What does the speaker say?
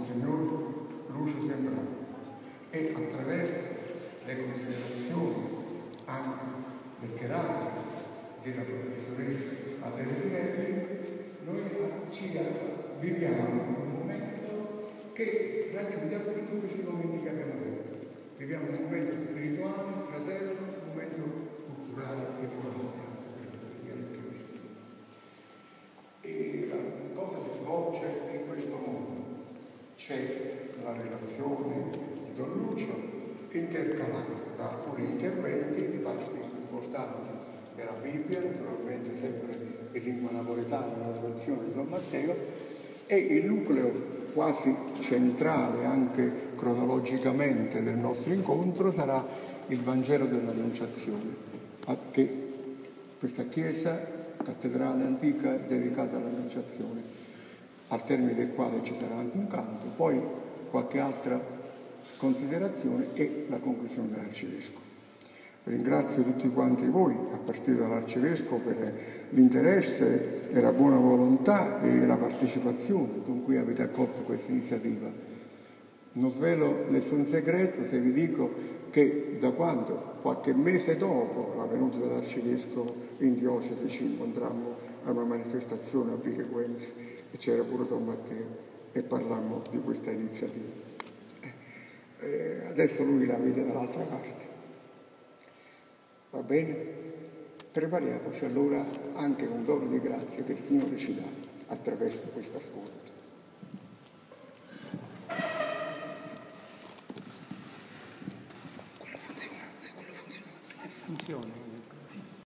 Monsignor Lucio Sembrano, e attraverso le considerazioni anche letterarie della professoressa Adele Tirelli, noi viviamo un momento che racchiude appunto questi momenti che abbiamo detto. Viviamo un momento spirituale, fraterno, un momento culturale e morale di arricchimento. E la cosa si svolge in questo modo. C'è la relazione di Don Lucio intercalata da alcuni interventi di parti importanti della Bibbia, naturalmente sempre in lingua napoletana, la traduzione di Don Matteo, e il nucleo quasi centrale anche cronologicamente del nostro incontro sarà il Vangelo dell'Annunciazione, che questa chiesa cattedrale antica è dedicata all'Annunciazione, al termine del quale ci sarà anche un canto, poi qualche altra considerazione e la conclusione dell'Arcivescovo. Ringrazio tutti quanti voi, a partire dall'Arcivescovo, per l'interesse e la buona volontà e la partecipazione con cui avete accolto questa iniziativa. Non svelo nessun segreto se vi dico che da quando, qualche mese dopo la venuta dell'Arcivescovo in diocesi, ci incontrammo a una manifestazione a Vichequenzi e c'era pure Don Matteo e parlammo di questa iniziativa. Adesso lui la vede dall'altra parte. Va bene? Prepariamoci allora anche un dono di grazia che il Signore ci dà attraverso questo ascolto.